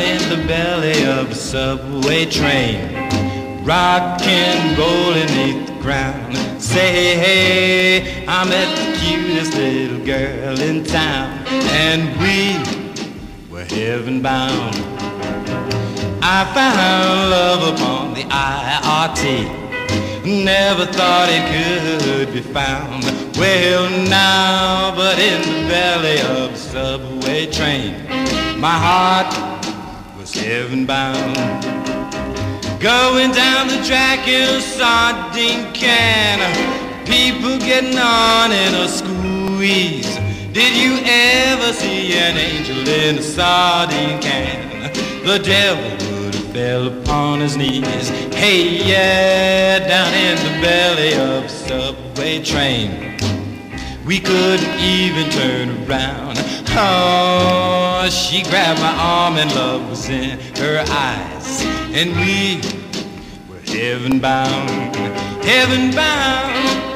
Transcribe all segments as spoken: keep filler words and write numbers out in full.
in the belly of a subway train, rockin', rollin' beneath the ground. Say, hey, I met the cutest little girl in town, and we were heaven bound. I found love upon the I R T, never thought it could be found. Well now, but in the belly of a subway train, my heart was heaven bound. Going down the track in a sardine can, people getting on in a squeeze. Did you ever see an angel in a sardine can? The devil would have fell upon his knees. Hey, yeah, down in the belly of a subway train, we couldn't even turn around. Oh, she grabbed my arm and love was in her eyes, and we were heaven bound, heaven bound,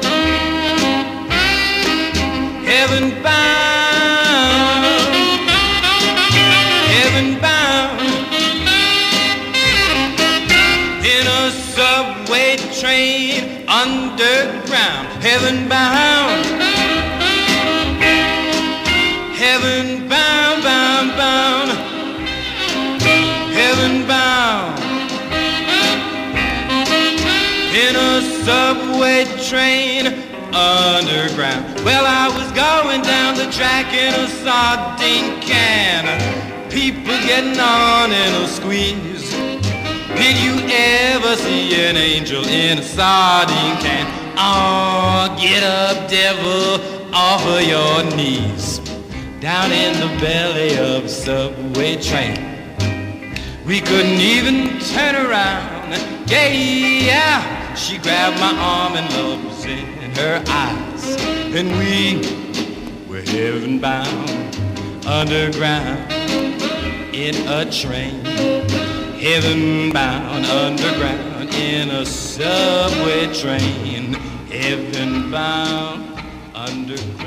heaven bound, heaven bound. In a subway train underground, heaven bound, heaven bound, bound, bound, heaven bound. In a subway train underground. Well, I was going down the track in a sardine can, people getting on in a squeeze. Did you ever see an angel in a sardine can? Oh, get up, devil, off of your knees. Down in the belly of a subway train, we couldn't even turn around. Yeah, yeah, she grabbed my arm and love was in her eyes, and we were heaven bound, underground in a train, heaven bound, underground in a subway train, heaven bound, underground.